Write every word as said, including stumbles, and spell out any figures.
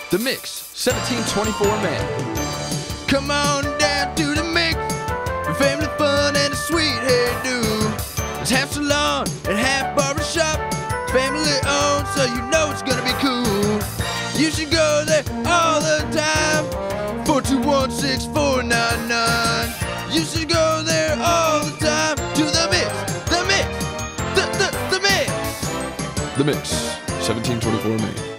The Mix, seventeen twenty-four man. Come on down to the Mix, for family fun and a sweet hairdo. It's half salon and half barbershop, family owned, so you know it's gonna be cool. You should go there all the time, four two one, six four nine nine. You should go there all the time to the Mix, the Mix, the, the, the Mix. The Mix, seventeen twenty-four man.